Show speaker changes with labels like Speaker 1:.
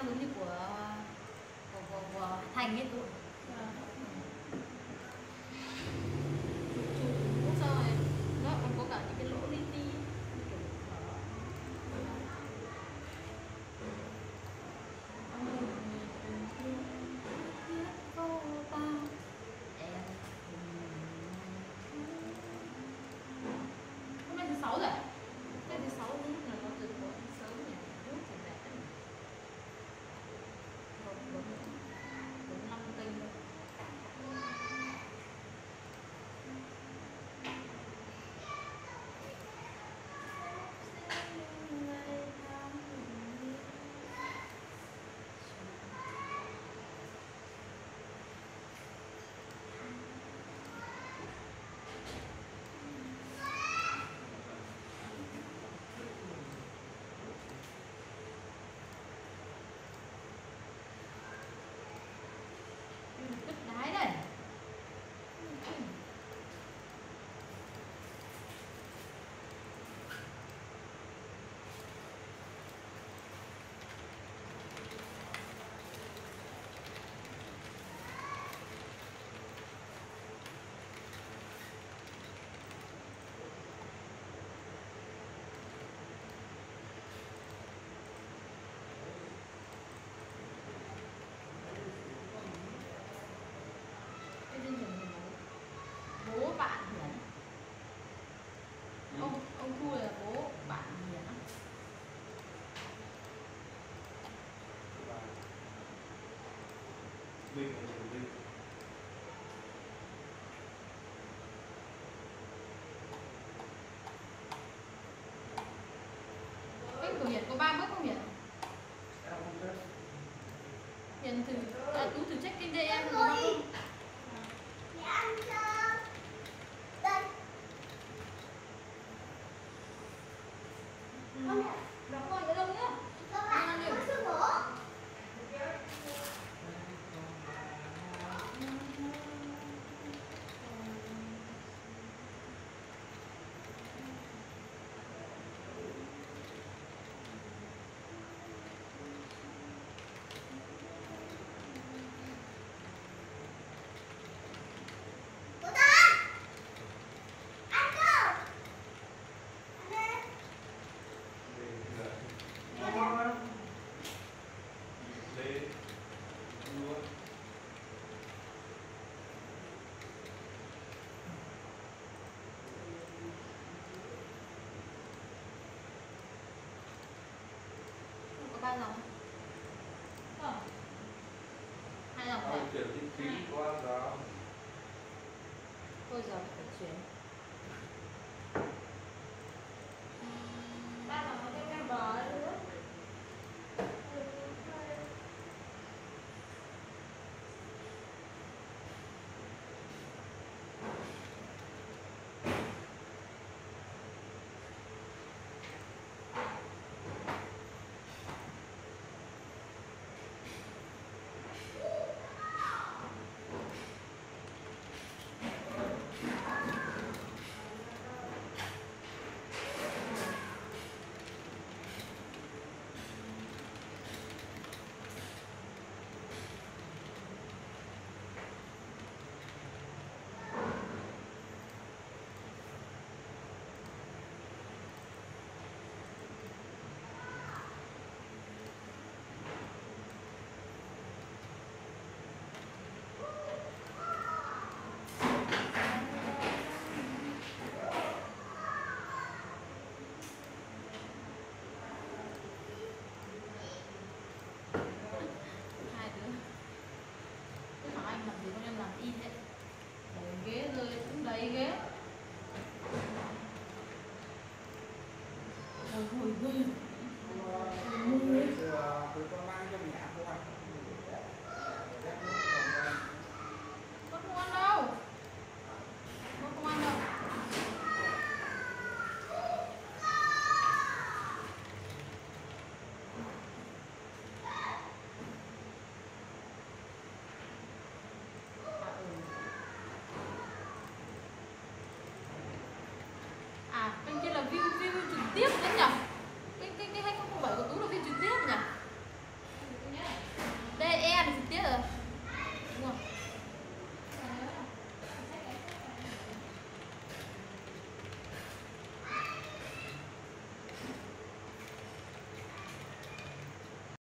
Speaker 1: sang giống như của Thành ấy tụi. Chụp sao này nó còn có cả những cái lỗ li ti. Hôm nay thứ 6 rồi. Cái thứ 6 lúc nào nó từ sớm nhỉ? Lúc thì rẻ. Đúng 5 kênh thôi. Đứt đái đây. Bố bạn Hiển. Ông Thu là bố bạn Hiển á. Kênh của Hiển có 3 bước không Hiển? Hiển thử Tú thử check kênh đây em có không? Đóng rồi ở đâu nhá? Có 3 dòng. Hai dòng phải.
Speaker 2: Chuyển kinh phí qua đó.
Speaker 1: Thôi giờ phải chuyển. 3 dòng nó theo cái bờ ấy nữa. Ghế rơi cũng đầy ghế. Ôi ôi ôi.
Speaker 3: Tụi con mang cho mẹ cô ăn.
Speaker 1: Con không ăn đâu. Con không ăn đâu. À, bên kia là view trực tiếp đấy nhỉ?